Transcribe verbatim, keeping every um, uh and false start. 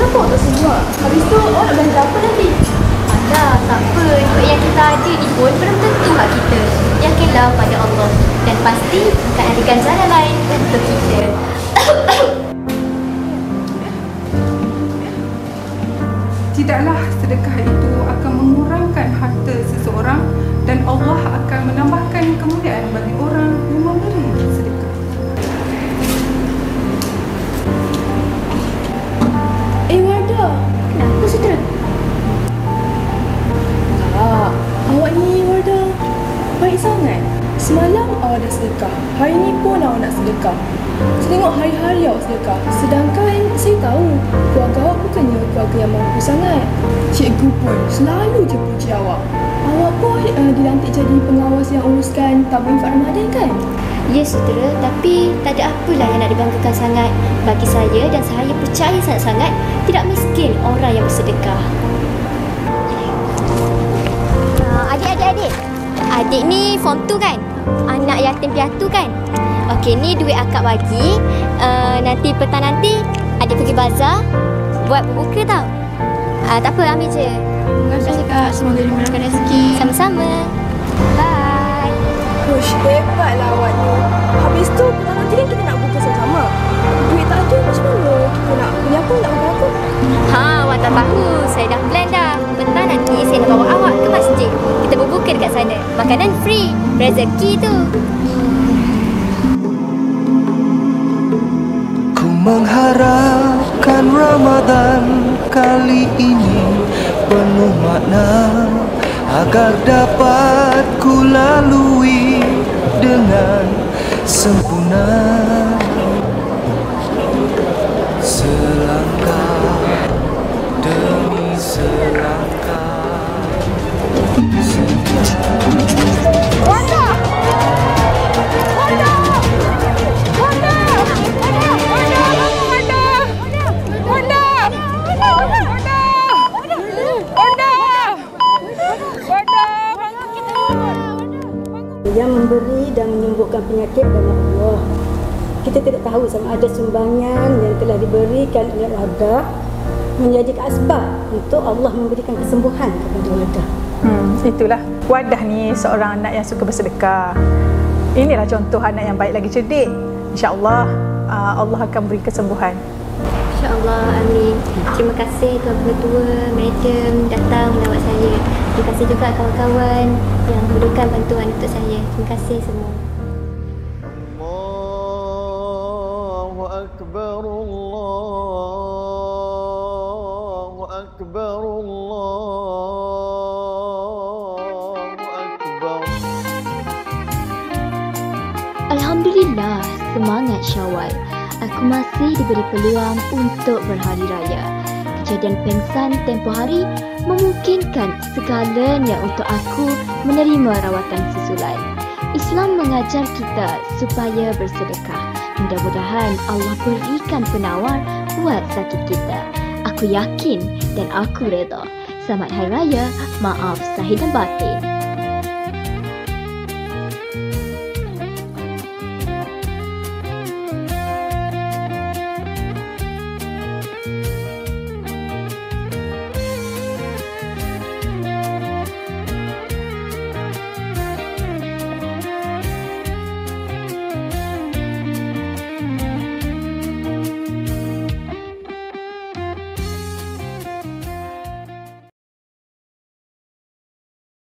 Kenapa awak tak semua? Habis tu awak nak belanja apa nanti? Dah, tak apa. Duit yang kita ada ni pun belum tentu hak kita. Yakinlah pada Allah. Dan pasti akan ada ganjaran lain untuk kita. Tidaklah sedekah itu akan mengurangkan harta seseorang dan Allah akan menambahkan kemuliaan bagi orang yang memberi sedekah. Eh Wardah, kenapa saudara? Tak, awak ni Wardah baik sangat. Semalam awak dah sedekah, hari ni pun awak nak sedekah. Saya tengok hari-hari awak sedekah. Sedangkan saya tahu keluarga awak bukannya keluarga yang mampu sangat. Cikgu pun selalu je puji awak. Awak pun uh, dilantik jadi pengawas yang uruskan tabung infak Ramadan kan? Ya saudara, tapi tak ada apalah yang nak dibanggakan sangat. Bagi saya dan saya percaya sangat-sangat tidak miskin orang yang bersedekah. Uh, adik-adik-adik, adik ni form tu kan? Anak yatim piatu kan? Okey, ni duit akak bagi. Uh, nanti petang nanti adik pergi bazar buat berbuka tau. Uh, tak apa, ambil je. Terima kasih Kak, semoga dimurahkan rezeki. Sama-sama. Bye. Ush, hebatlah awak ni. Habis tu petang nanti kan kita nak buka sama-sama. Duit tak ada macam mana? Kita nak beli apa, nak makan apa? Ha, awak tak tahu. Saya dah plan dah. Petang nanti saya nak bawa awak ke masjid. Kita berbuka dekat sana. Makanan free. Rezeki tu. Mengharapkan Ramadan kali ini penuh makna agar dapat ku lalui dengan sempurna. Selangkah demi selangkah. Wanda! Wanda! Wanda! Yang memberi dan menyembuhkan penyakit banyak Allah. Kita tidak tahu sama ada sumbangan yang telah diberikan oleh Wardah menjadi asbab untuk Allah memberikan kesembuhan kepada Wardah. Hmm, itulah. Wardah ni seorang anak yang suka bersedekah. Inilah contoh anak yang baik lagi cerdik. InsyaAllah uh, Allah akan beri kesembuhan. InsyaAllah, amin. Terima kasih Tuan Pengetua, Madam datang melawat saya. Terima kasih juga kawan-kawan yang memberikan bantuan untuk saya. Terima kasih semua. Allahu Akbar, Allahu Akbar, Allahu Akbar. Alhamdulillah, semangat Syawal. Aku masih diberi peluang untuk berhari raya. Kejadian pengsan tempoh hari memungkinkan segalanya untuk aku menerima rawatan susulan. Islam mengajar kita supaya bersedekah. Mudah-mudahan Allah berikan penawar buat sakit kita. Aku yakin dan aku reda. Selamat Hari Raya, maaf zahir dan batin.